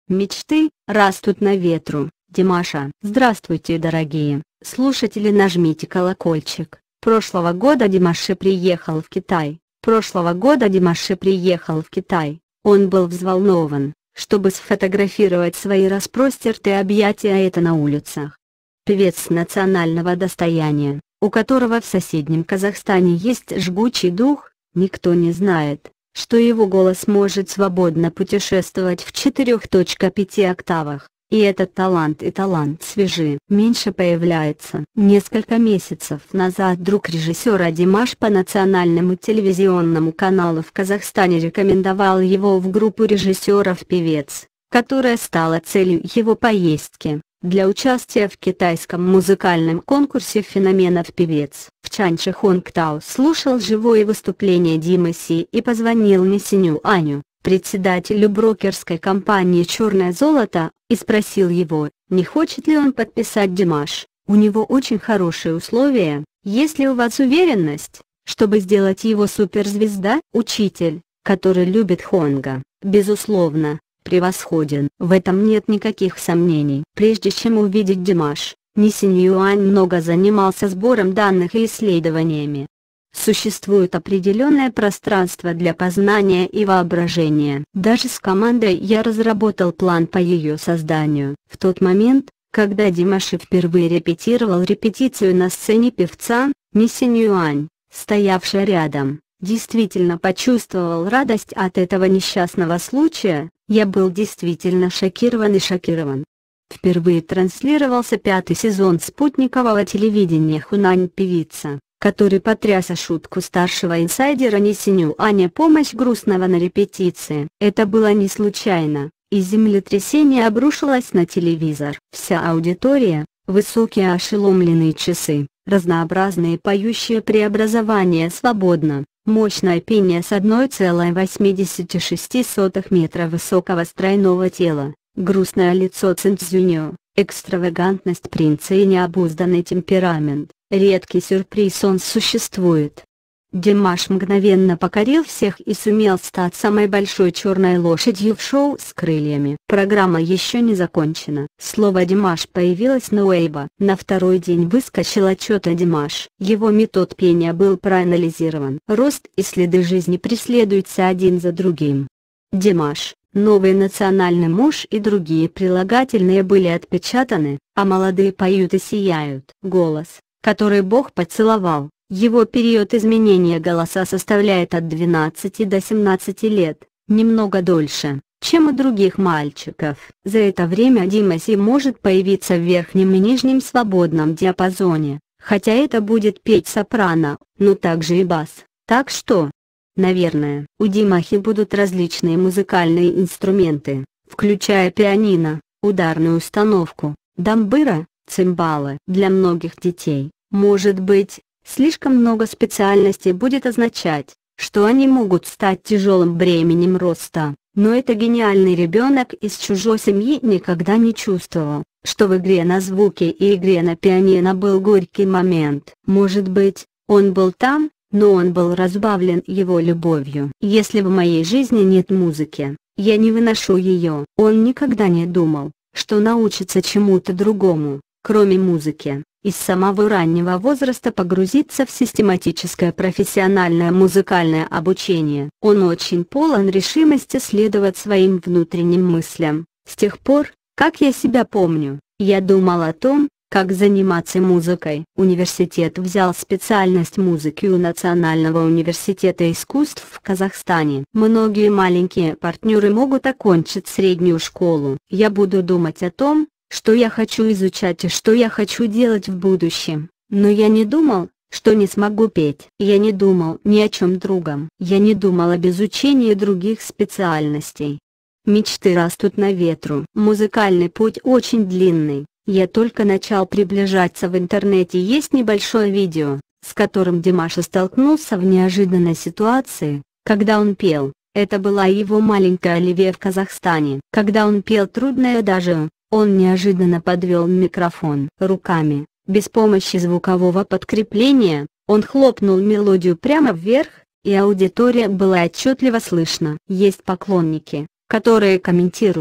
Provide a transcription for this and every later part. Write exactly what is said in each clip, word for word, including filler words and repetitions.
Мечты растут на ветру, Димаша. Здравствуйте, дорогие слушатели, нажмите колокольчик. Прошлого года Димаш приехал в Китай. Прошлого года Димаш приехал в Китай. Он был взволнован, чтобы сфотографировать свои распростертые объятия это на улицах. Певец национального достояния, у которого в соседнем Казахстане есть жгучий дух, никто не знает, что его голос может свободно путешествовать в четыре точка пять октавах, и этот талант и талант свежи. Меньше появляется. Несколько месяцев назад друг режиссера Димаш по национальному телевизионному каналу в Казахстане рекомендовал его в группу режиссеров «Певец», которая стала целью его поездки, для участия в китайском музыкальном конкурсе феноменов «Певец». В Чанчжи Хонгтау слушал живое выступление Димы Си и позвонил Нисиню Аню, председателю брокерской компании «Черное золото», и спросил его, не хочет ли он подписать Димаш. У него очень хорошие условия, есть ли у вас уверенность, чтобы сделать его суперзвезда? Учитель, который любит Хонга, безусловно, превосходен. В этом нет никаких сомнений. Прежде чем увидеть Димаш, Нисин Юань много занимался сбором данных и исследованиями. Существует определенное пространство для познания и воображения. Даже с командой я разработал план по ее созданию. В тот момент, когда Димаш впервые репетировал репетицию на сцене певца, Нисин Юань, стоявший рядом, действительно почувствовал радость от этого несчастного случая. Я был действительно шокирован и шокирован. Впервые транслировался пятый сезон спутникового телевидения «Хунань певица», который потряс шутку старшего инсайдера Нисиню Аня «Помощь грустного на репетиции». Это было не случайно, и землетрясение обрушилось на телевизор. Вся аудитория, высокие ошеломленные часы, разнообразные поющие преобразования свободно, мощное пение с одной целой восьмидесятью шестью сотых метра высокого стройного тела, грустное лицо Цинцзюньо, экстравагантность принца и необузданный темперамент. Редкий сюрприз он существует. Димаш мгновенно покорил всех и сумел стать самой большой черной лошадью в шоу с крыльями. Программа еще не закончена. Слово «Димаш» появилось на Weibo. На второй день выскочил отчет о Димаш. Его метод пения был проанализирован. Рост и следы жизни преследуются один за другим. Димаш, новый национальный муж и другие прилагательные были отпечатаны, а молодые поют и сияют. Голос, который Бог поцеловал. Его период изменения голоса составляет от двенадцати до семнадцати лет, немного дольше, чем у других мальчиков. За это время Дима Си может появиться в верхнем и нижнем свободном диапазоне, хотя это будет петь сопрано, но также и бас. Так что, наверное, у Димахи будут различные музыкальные инструменты, включая пианино, ударную установку, дамбыра, цимбалы. Для многих детей, может быть, слишком много специальностей будет означать, что они могут стать тяжелым бременем роста, но это гениальный ребенок из чужой семьи никогда не чувствовал, что в игре на звуки и игре на пианино был горький момент. Может быть, он был там, но он был разбавлен его любовью. Если в моей жизни нет музыки, я не выношу ее. Он никогда не думал, что научится чему-то другому, кроме музыки. И с самого раннего возраста погрузиться в систематическое профессиональное музыкальное обучение. Он очень полон решимости следовать своим внутренним мыслям. С тех пор, как я себя помню, я думал о том, как заниматься музыкой. Университет взял специальность музыки у Национального университета искусств в Казахстане. Многие маленькие партнеры могут окончить среднюю школу. Я буду думать о том, что я хочу изучать и что я хочу делать в будущем. Но я не думал, что не смогу петь. Я не думал ни о чем другом. Я не думал об изучении других специальностей. Мечты растут на ветру. Музыкальный путь очень длинный. Я только начал приближаться. В интернете есть небольшое видео, с которым Димаш столкнулся в неожиданной ситуации, когда он пел. Это была его маленькая Оливия в Казахстане. Когда он пел «Трудное даже», он неожиданно подвел микрофон руками, без помощи звукового подкрепления, он хлопнул мелодию прямо вверх, и аудитория была отчетливо слышна. Есть поклонники, которые комментируют,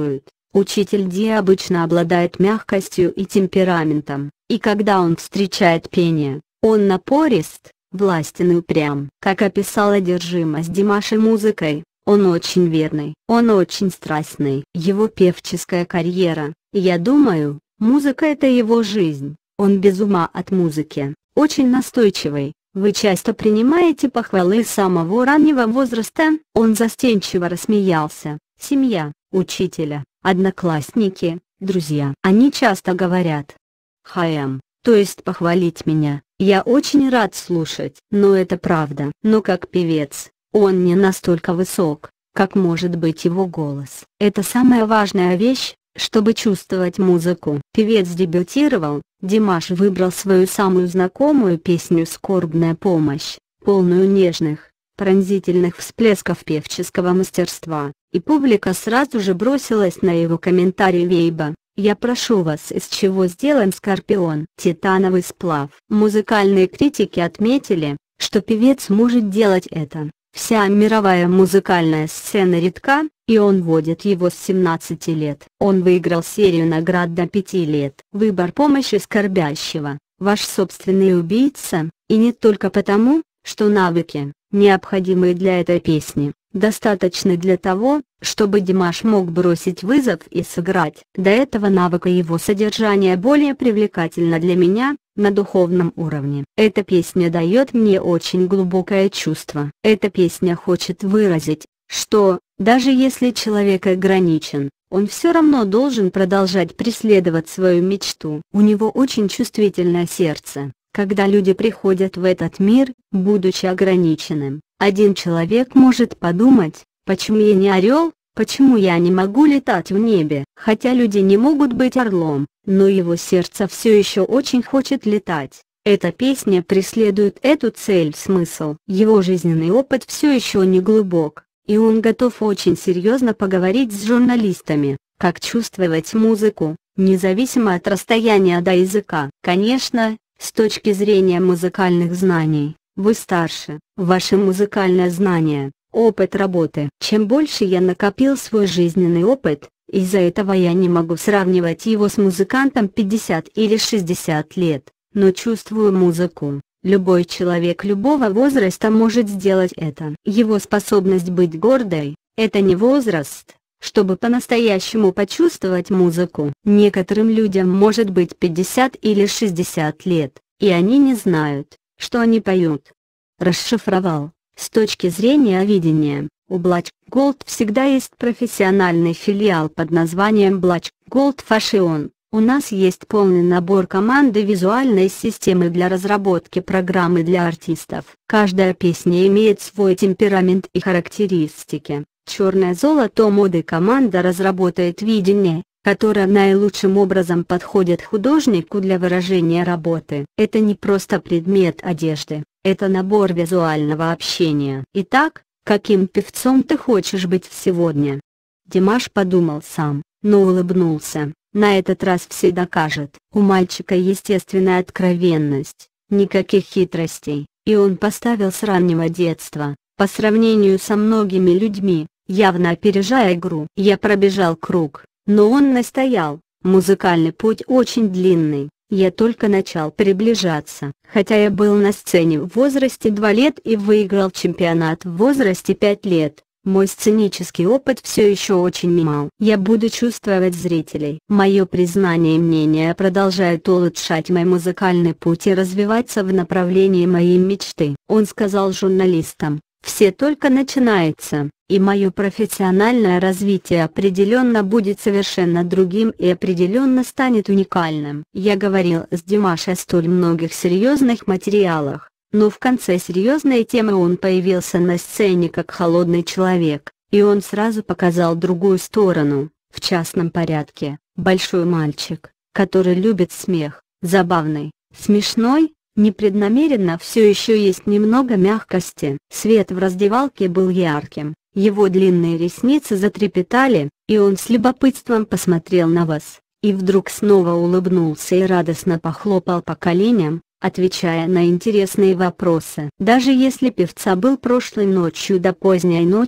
Учитель Ди обычно обладает мягкостью и темпераментом, и когда он встречает пение, он напорист, властен и упрям. Как описал одержимость Димаша музыкой, он очень верный, он очень страстный. Его певческая карьера, я думаю, музыка — это его жизнь, он без ума от музыки, очень настойчивый. Вы часто принимаете похвалы с самого раннего возраста? Он застенчиво рассмеялся. Семья, учителя, одноклассники, друзья. Они часто говорят: «Хаям, то есть похвалить меня, я очень рад слушать». Но это правда. Но как певец, он не настолько высок, как может быть его голос. Это самая важная вещь, чтобы чувствовать музыку. Певец дебютировал, Димаш выбрал свою самую знакомую песню «Скорбная помощь», полную нежных, пронзительных всплесков певческого мастерства, и публика сразу же бросилась на его комментарий Вейба: «Я прошу вас, из чего сделан скорпион?» Титановый сплав. Музыкальные критики отметили, что певец может делать это. Вся мировая музыкальная сцена редка, и он водит его с семнадцати лет. Он выиграл серию наград до пяти лет. Выбор помощи скорбящего – ваш собственный убийца, и не только потому, что навыки, необходимые для этой песни, достаточны для того, чтобы Димаш мог бросить вызов и сыграть. До этого навыка его содержание более привлекательно для меня, на духовном уровне. Эта песня дает мне очень глубокое чувство. Эта песня хочет выразить, что, даже если человек ограничен, он все равно должен продолжать преследовать свою мечту. У него очень чувствительное сердце. Когда люди приходят в этот мир, будучи ограниченным, один человек может подумать: почему я не орел, почему я не могу летать в небе? Хотя люди не могут быть орлом, но его сердце все еще очень хочет летать. Эта песня преследует эту цель. Смысл. Его жизненный опыт все еще не глубок, и он готов очень серьезно поговорить с журналистами, как чувствовать музыку, независимо от расстояния до языка. Конечно, с точки зрения музыкальных знаний, вы старше, ваше музыкальное знание, опыт работы. Чем больше я накопил свой жизненный опыт, из-за этого я не могу сравнивать его с музыкантом пятьдесят или шестьдесят лет, но чувствую музыку. Любой человек любого возраста может сделать это. Его способность быть гордой – это не возраст, чтобы по-настоящему почувствовать музыку. Некоторым людям может быть пятьдесят или шестьдесят лет, и они не знают, что они поют. Расшифровал. С точки зрения видения, у Black Gold всегда есть профессиональный филиал под названием Black Gold Fashion. У нас есть полный набор команды визуальной системы для разработки программы для артистов. Каждая песня имеет свой темперамент и характеристики. Черное золото моды команда разработает видение, которое наилучшим образом подходит художнику для выражения работы. Это не просто предмет одежды, это набор визуального общения. Итак, каким певцом ты хочешь быть сегодня? Димаш подумал сам, но улыбнулся. На этот раз все докажет. У мальчика естественная откровенность, никаких хитростей, и он поставил с раннего детства, по сравнению со многими людьми, явно опережая игру. Я пробежал круг, но он настоял. Музыкальный путь очень длинный, я только начал приближаться. Хотя я был на сцене в возрасте два лет и выиграл чемпионат в возрасте пять лет, мой сценический опыт все еще очень мал. Я буду чувствовать зрителей. Мое признание и мнение продолжают улучшать мой музыкальный путь и развиваться в направлении моей мечты. Он сказал журналистам: все только начинается, и мое профессиональное развитие определенно будет совершенно другим и определенно станет уникальным. Я говорил с Димашем о столь многих серьезных материалах, но в конце серьезной темы он появился на сцене как холодный человек, и он сразу показал другую сторону, в частном порядке. Большой мальчик, который любит смех, забавный, смешной, непреднамеренно все еще есть немного мягкости. Свет в раздевалке был ярким, его длинные ресницы затрепетали, и он с любопытством посмотрел на вас, и вдруг снова улыбнулся и радостно похлопал по коленям, отвечая на интересные вопросы. Даже если певца был прошлой ночью до поздней ночи,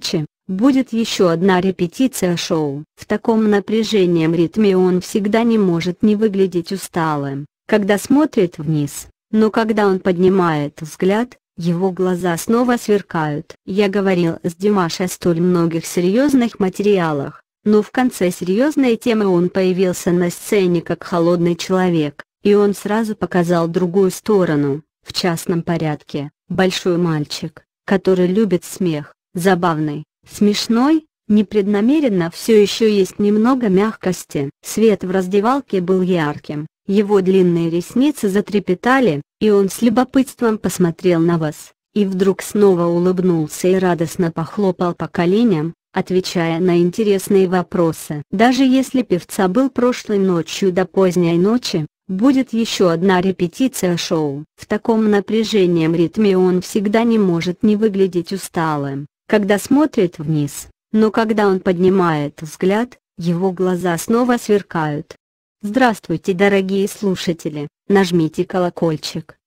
будет еще одна репетиция шоу. В таком напряженном ритме он всегда не может не выглядеть усталым, когда смотрит вниз, но когда он поднимает взгляд, его глаза снова сверкают. Я говорил с Димашей о столь многих серьезных материалах, но в конце серьезной темы он появился на сцене как холодный человек, и он сразу показал другую сторону, в частном порядке, большой мальчик, который любит смех, забавный, смешной, непреднамеренно все еще есть немного мягкости. Свет в раздевалке был ярким, его длинные ресницы затрепетали, и он с любопытством посмотрел на вас, и вдруг снова улыбнулся и радостно похлопал по коленям, отвечая на интересные вопросы. Даже если певца был прошлой ночью до поздней ночи, будет еще одна репетиция шоу. В таком напряженном ритме он всегда не может не выглядеть усталым, когда смотрит вниз, но когда он поднимает взгляд, его глаза снова сверкают. Здравствуйте, дорогие слушатели, нажмите колокольчик.